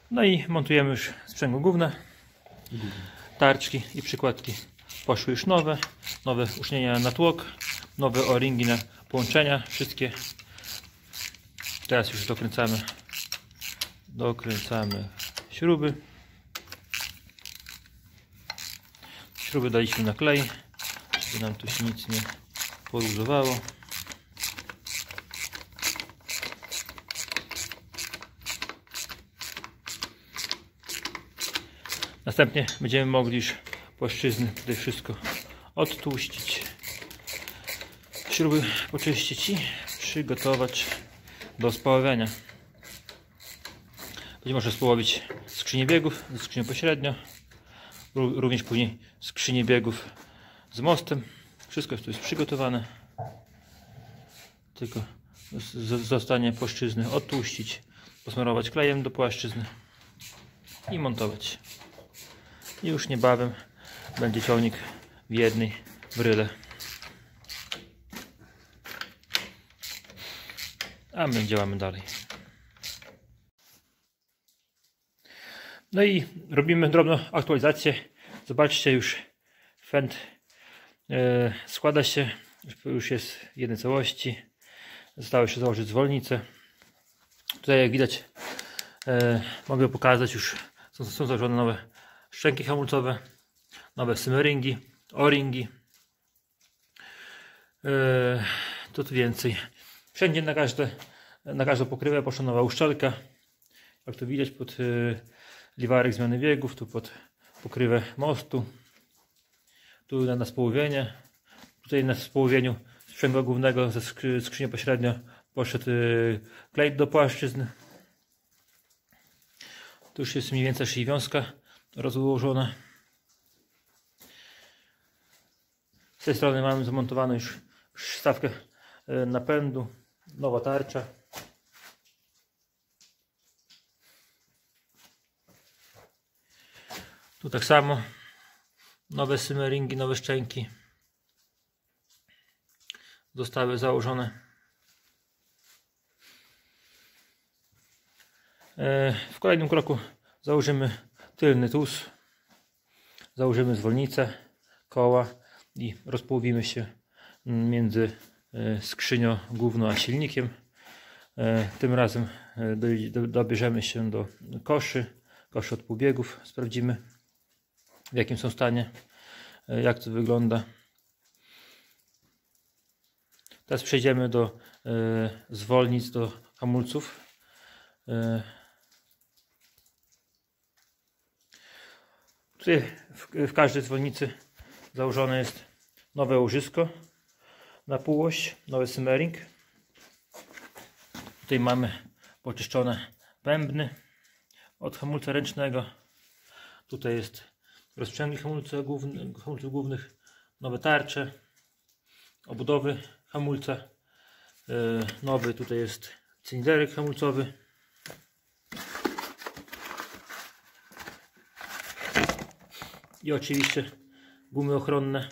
No i montujemy już sprzęgło główne. Tarczki i przykładki poszły już nowe. Nowe uszczelnienia na tłok. Nowe o-ringi na połączenia. Wszystkie. Teraz już dokręcamy śruby. Śruby daliśmy na klej, żeby nam tu się nic nie poluzowało. Następnie będziemy mogli już płaszczyzny tutaj wszystko odtłuścić, śruby poczyścić i przygotować do spaławiania. Będzie można społowić skrzynię biegów ze skrzynią pośrednio, również później skrzynię biegów z mostem. Wszystko tu jest przygotowane, tylko zostanie płaszczyzny odtłuścić, posmarować klejem do płaszczyzny i montować. I już niebawem będzie ciągnik w jednej bryle. A my działamy dalej. No i robimy drobną aktualizację. Zobaczcie, już fend składa się, już jest w jednej całości. Zostało jeszcze założyć zwolnicę. Tutaj jak widać mogę pokazać, już są założone nowe szczęki hamulcowe, nowe simmeringi, o-ringi. To tu więcej. Wszędzie na każdą pokrywę poszła nowa uszczelka. Jak tu widać, pod liwarek zmiany biegów, tu pod pokrywę mostu, tu na społowienie. Tutaj na społowieniu sprzęgła głównego ze skrzynią pośrednio poszedł klej do płaszczyzn. Tu już jest mniej więcej wiązka rozłożona. Z tej strony mamy zamontowaną już stawkę napędu, nowa tarcza. Tu tak samo nowe simmeringi, nowe szczęki zostały założone. W kolejnym kroku założymy tylny tus, założymy zwolnicę, koła i rozpołowimy się między skrzynią główną a silnikiem. Tym razem dobierzemy się do koszy od półbiegów, sprawdzimy, w jakim są stanie, jak to wygląda. Teraz przejdziemy do zwolnic, do hamulców. Tutaj w każdej zwolnicy założone jest nowe łożysko na półoś, nowy simmering. Tutaj mamy poczyszczone bębny od hamulca ręcznego. Tutaj jest rozprzęgli hamulców głównych, nowe tarcze, obudowy hamulca, nowy tutaj jest cylinderek hamulcowy. I oczywiście gumy ochronne.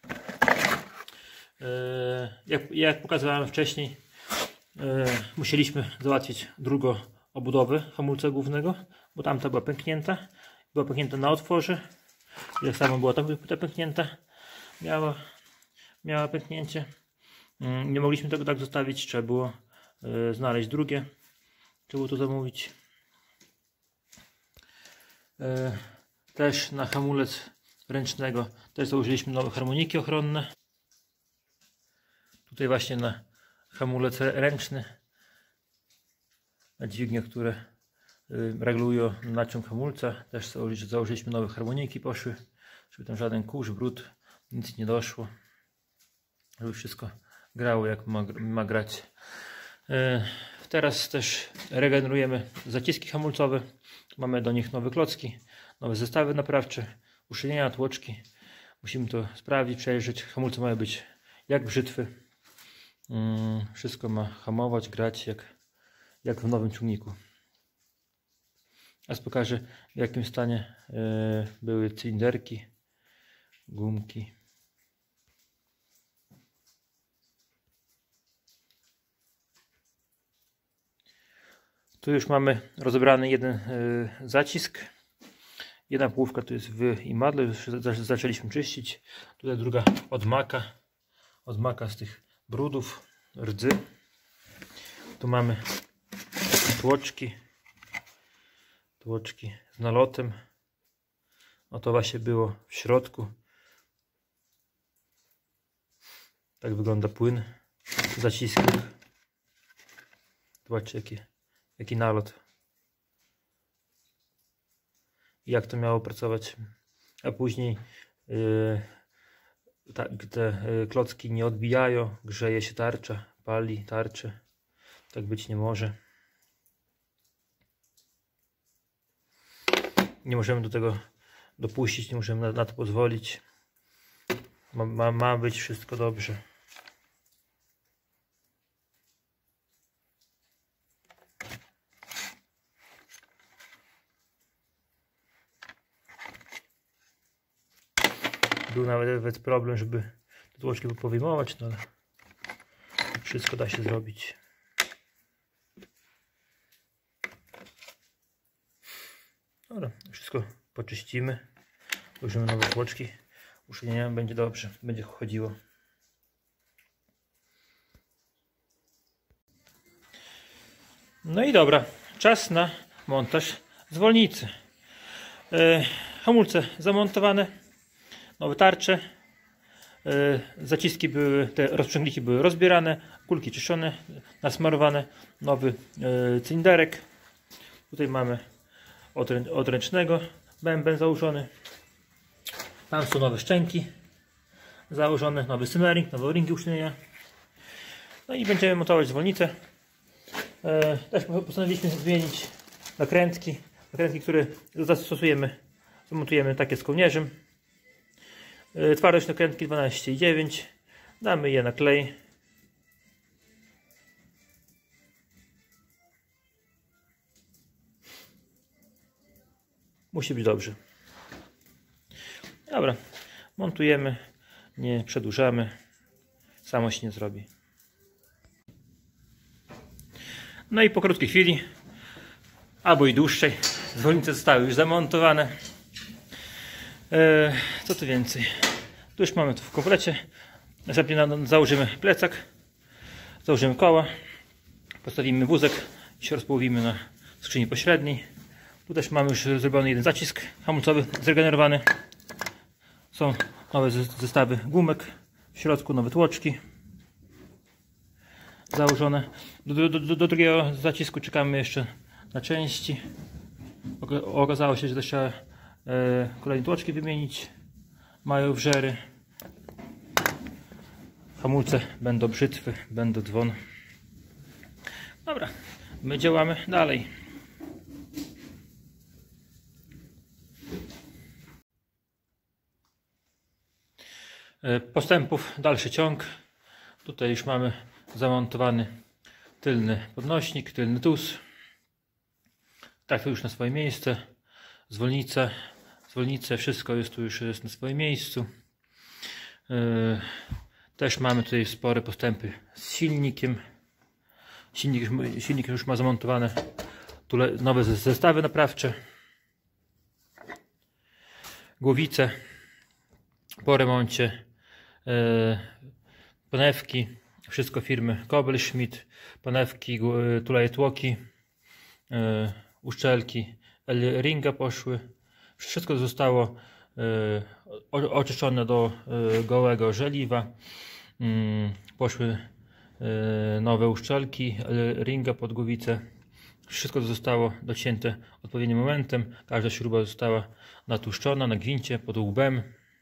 Jak pokazywałem wcześniej, musieliśmy załatwić drugą obudowę hamulca głównego, bo tamta była pęknięta. Była pęknięta na otworze. I tak samo była ta pęknięta. Miała pęknięcie. Nie mogliśmy tego tak zostawić. Trzeba było znaleźć drugie. Trzeba było to zamówić. Też na hamulec ręcznego też założyliśmy nowe harmoniki ochronne. Tutaj właśnie na hamulec ręczny, na dźwignie, które regulują naciąg hamulca, też założyliśmy nowe harmoniki, poszły, żeby tam żaden kurz, brud, nic nie doszło, żeby wszystko grało jak ma grać. Teraz też regenerujemy zaciski hamulcowe, mamy do nich nowe klocki, nowe zestawy naprawcze, uszczelnienia, tłoczki. Musimy to sprawdzić, przejrzeć. Hamulce mają być jak brzytwy. Wszystko ma hamować, grać jak w nowym ciągniku. Teraz pokażę, w jakim stanie były cylinderki, gumki. Tu już mamy rozebrany jeden zacisk. Jedna połówka tu jest w imadle, już zaczęliśmy czyścić. Tutaj druga odmaka z tych brudów, rdzy. Tu mamy tłoczki z nalotem. No to właśnie było w środku. Tak wygląda płyn w zaciskach. Zobaczcie jaki nalot. I jak to miało pracować. A później te klocki nie odbijają, grzeje się tarcza, pali tarczę. Tak być nie może. Nie możemy do tego dopuścić, nie możemy na to pozwolić. Ma być wszystko dobrze. Był nawet problem, żeby te tłoczki powyjmować, no ale wszystko da się zrobić. Dobra, wszystko poczyścimy. Użyjemy nowe tłoczki. Uszczelnienia będzie dobrze, będzie chodziło. No i dobra, czas na montaż zwolnicy. Hamulce zamontowane, nowe tarcze, zaciski były, te rozprzęgliki były rozbierane, kulki czyszczone, nasmarowane, nowy cylinderek. Tutaj mamy od ręcznego bęben założony. Tam są nowe szczęki założone, nowy simmering, nowe ringi uszczelnienia. No i będziemy montować zwolnicę. Też postanowiliśmy zmienić nakrętki, które zastosujemy, zamontujemy takie z kołnierzem. Twardość nakrętki 12,9. Damy je na klej. Musi być dobrze. Dobra, montujemy, nie przedłużamy, samo się nie zrobi. No i po krótkiej chwili, albo i dłuższej, zwolnice zostały już zamontowane. Co tu więcej? Tu już mamy to w komplecie. Następnie założymy plecak, założymy koła, postawimy wózek i się rozpołowimy na skrzyni pośredniej. Tu też mamy już zrobiony jeden zacisk hamulcowy zregenerowany. Są nowe zestawy gumek, w środku nowe tłoczki założone. Do drugiego zacisku czekamy jeszcze na części. Okazało się, że też trzeba kolejne tłoczki wymienić. Mają wrzery. Hamulce będą brzytwy, będą dzwon. Dobra, my działamy dalej. Postępów, dalszy ciąg. Tutaj już mamy zamontowany tylny podnośnik, tylny tus. Tak to już na swoje miejsce. Zwolnice, wszystko jest tu już jest na swoim miejscu. Też mamy tutaj spore postępy z silnikiem. Silnik już ma zamontowane tu nowe zestawy naprawcze. Głowice po remoncie. Panewki, wszystko firmy Kobel-Schmidt, panewki, tuleje tłoki, uszczelki L-ringa poszły. Wszystko zostało oczyszczone do gołego żeliwa. Poszły nowe uszczelki L-ringa pod głowicę. Wszystko zostało docięte odpowiednim momentem. Każda śruba została natłuszczona na gwincie pod łbem.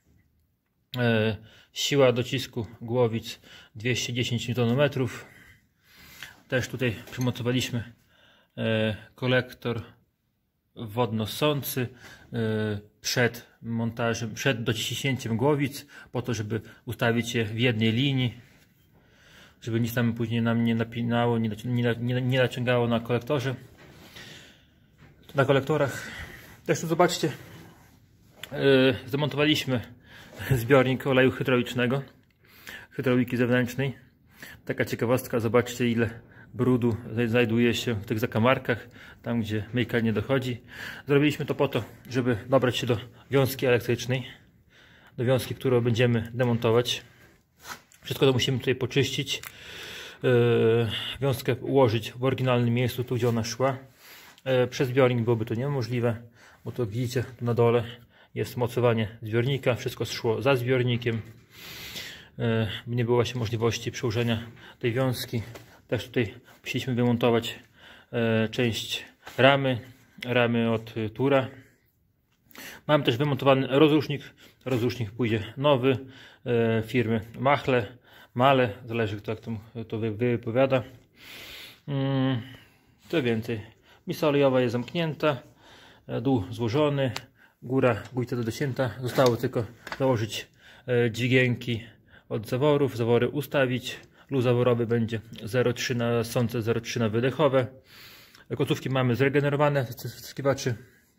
Siła docisku głowic 210 Nm. Też tutaj przymontowaliśmy kolektor wodno-ssący przed montażem, przed dociśnięciem głowic, po to, żeby ustawić je w jednej linii, żeby nic tam później nam nie napinało, nie naciągało na kolektorze, na kolektorach. Też tu zobaczcie, zamontowaliśmy zbiornik oleju hydraulicznego, hydrauliki zewnętrznej. Taka ciekawostka, zobaczcie ile brudu znajduje się w tych zakamarkach, tam gdzie myjka nie dochodzi. Zrobiliśmy to po to, żeby dobrać się do wiązki elektrycznej, do wiązki, którą będziemy demontować. Wszystko to musimy tutaj poczyścić, wiązkę ułożyć w oryginalnym miejscu, tu gdzie ona szła. Przez zbiornik byłoby to niemożliwe, bo to widzicie, tu na dole jest mocowanie zbiornika, wszystko szło za zbiornikiem. Nie było właśnie możliwości przełożenia tej wiązki. Też tutaj musieliśmy wymontować część ramy od tura. Mamy też wymontowany rozrusznik. Rozrusznik pójdzie nowy firmy Male, zależy kto jak to wypowiada. Co więcej, misa olejowa jest zamknięta, dół złożony, gójca docięta. Zostało tylko założyć dźwigienki od zaworów, zawory ustawić. Luz zaworowy będzie 0,3 na sące, 0,3 na wydechowe. Kotówki mamy zregenerowane, wciskiwaczy.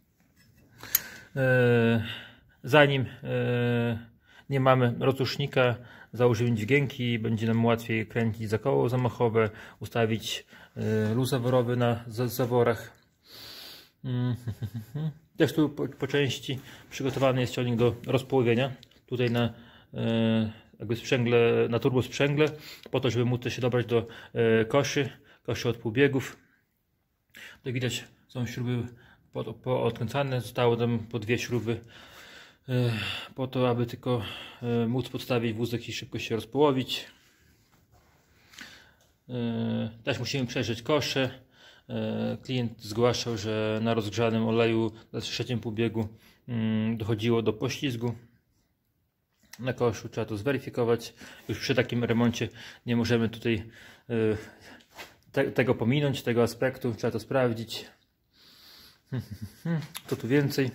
Zanim nie mamy rozrusznika, założymy dźwigienki, będzie nam łatwiej kręcić za koło zamachowe, ustawić luz zaworowy na zaworach. Też tu po części przygotowany jest ciągnik do rozpołowienia. Tutaj jakby sprzęgle, na turbo sprzęgle, po to, żeby móc się dobrać do koszy od półbiegów. To widać, są śruby poodkręcane, zostało tam po 2 śruby po to, aby tylko móc podstawić wózek i szybko się rozpołowić. Też musimy przejrzeć kosze. Klient zgłaszał, że na rozgrzanym oleju na 3. półbiegu dochodziło do poślizgu na koszu. Trzeba to zweryfikować. Już przy takim remoncie nie możemy tutaj tego pominąć, tego aspektu. Trzeba to sprawdzić. Co tu więcej?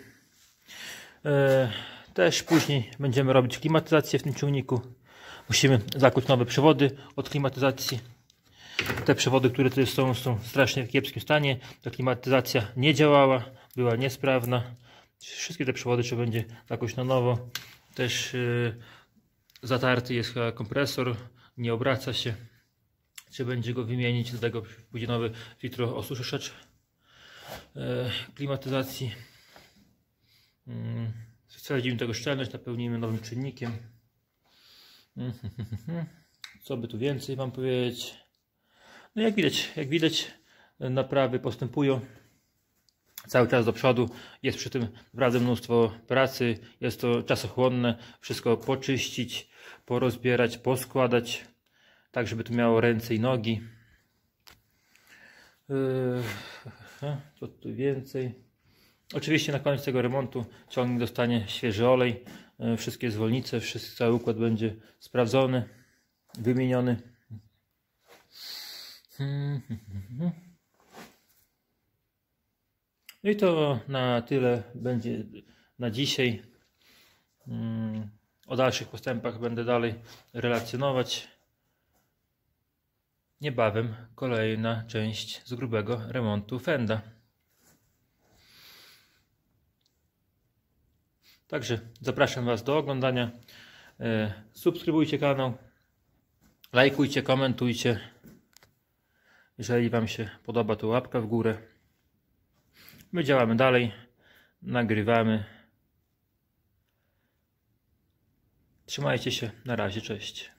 Też później będziemy robić klimatyzację w tym ciągniku. Musimy zakuć nowe przewody od klimatyzacji. Te przewody, które tutaj są strasznie w kiepskim stanie. Ta klimatyzacja nie działała, była niesprawna. Wszystkie te przewody trzeba będzie zakuć na nowo. Też zatarty jest kompresor, nie obraca się. Trzeba będzie go wymienić, do tego pójdzie nowy filtroosuszacz klimatyzacji. Sprawdzimy tego szczelność, napełnimy nowym czynnikiem. Co by tu więcej wam powiedzieć? No jak widać naprawy postępują cały czas do przodu. Jest przy tym naprawdę mnóstwo pracy, jest to czasochłonne. Wszystko poczyścić, porozbierać, poskładać, tak żeby to miało ręce i nogi. Co tu więcej? Oczywiście na koniec tego remontu ciągnik dostanie świeży olej, wszystkie zwolnice, cały układ będzie sprawdzony, wymieniony. No i to na tyle będzie na dzisiaj. O dalszych postępach będę dalej relacjonować. Niebawem kolejna część z grubego remontu Fenda. Także zapraszam Was do oglądania. Subskrybujcie kanał, lajkujcie, komentujcie. Jeżeli Wam się podoba, to łapka w górę. My działamy dalej, nagrywamy. Trzymajcie się, na razie, cześć.